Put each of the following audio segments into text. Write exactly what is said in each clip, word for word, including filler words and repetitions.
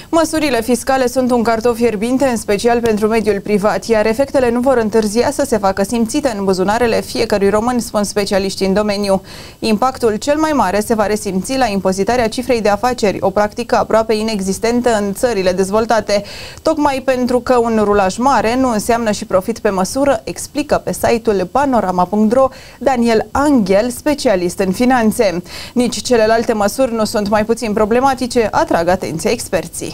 Măsurile fiscale sunt un cartof fierbinte, în special pentru mediul privat, iar efectele nu vor întârzia să se facă simțite în buzunarele fiecărui român, spun specialiștii în domeniu. Impactul cel mai mare se va resimți la impozitarea cifrei de afaceri, o practică aproape inexistentă în țările dezvoltate. Tocmai pentru că un rulaj mare nu înseamnă și profit pe măsură, explică pe site-ul panorama punct ro Daniel Anghel, specialist în finanțe. Nici celelalte măsuri nu sunt mai puțin problematice, atrag atenția experții.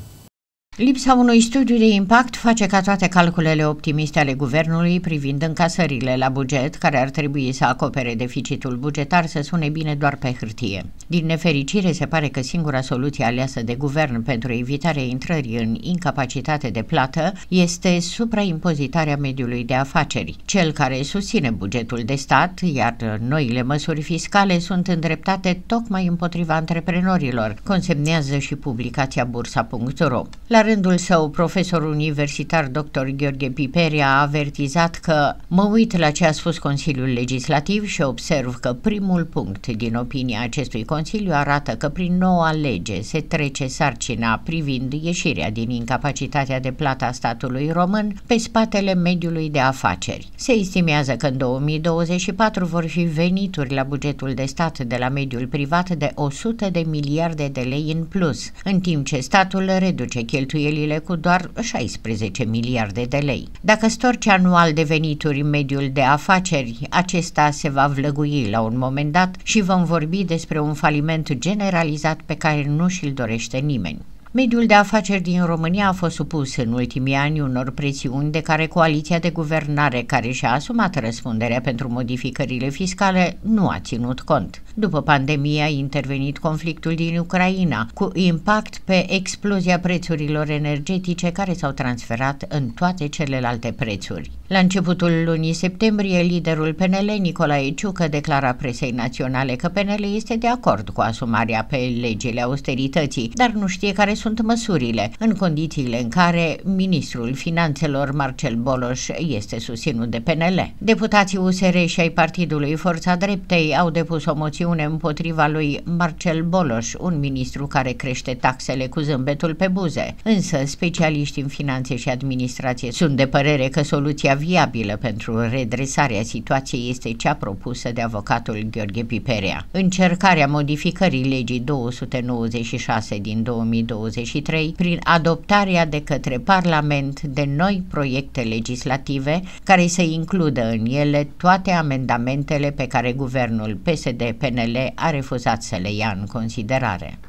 Lipsa unui studiu de impact face ca toate calculele optimiste ale guvernului privind încasările la buget, care ar trebui să acopere deficitul bugetar, să sune bine doar pe hârtie. Din nefericire, se pare că singura soluție aleasă de guvern pentru evitarea intrării în incapacitate de plată este supraimpozitarea mediului de afaceri, cel care susține bugetul de stat, iar noile măsuri fiscale sunt îndreptate tocmai împotriva antreprenorilor, consemnează și publicația bursa punct ro. La rândul său, profesorul universitar doctor Gheorghe Piperia a avertizat că mă uit la ce a spus Consiliul Legislativ și observ că primul punct din opinia acestui Consiliu arată că prin noua lege se trece sarcina privind ieșirea din incapacitatea de plată a statului român pe spatele mediului de afaceri. Se estimează că în două mii douăzeci și patru vor fi venituri la bugetul de stat de la mediul privat de o sută de miliarde de lei în plus, în timp ce statul reduce cheltuielile cu doar șaisprezece miliarde de lei. Dacă storci anual de venituri în mediul de afaceri, acesta se va vlăgui la un moment dat și vom vorbi despre un faliment generalizat pe care nu și-l dorește nimeni. Mediul de afaceri din România a fost supus în ultimii ani unor presiuni de care coaliția de guvernare, care și-a asumat răspunderea pentru modificările fiscale, nu a ținut cont. După pandemie a intervenit conflictul din Ucraina, cu impact pe explozia prețurilor energetice care s-au transferat în toate celelalte prețuri. La începutul lunii septembrie, liderul P N L, Nicolae Ciucă, declara presei naționale că P N L este de acord cu asumarea pe legile austerității, dar nu știe care sunt măsurile, în condițiile în care ministrul finanțelor Marcel Boloș este susținut de P N L. Deputații U S R și ai partidului Forța Dreptei au depus o moțiune împotriva lui Marcel Boloș, un ministru care crește taxele cu zâmbetul pe buze. Însă, specialiștii în finanțe și administrație sunt de părere că soluția viabilă pentru redresarea situației este cea propusă de avocatul Gheorghe Piperia. Încercarea modificării legii două sute nouăzeci și șase din două mii douăzeci și trei prin adoptarea de către Parlament de noi proiecte legislative care să includă în ele toate amendamentele pe care guvernul P S D P N L a refuzat să le ia în considerare.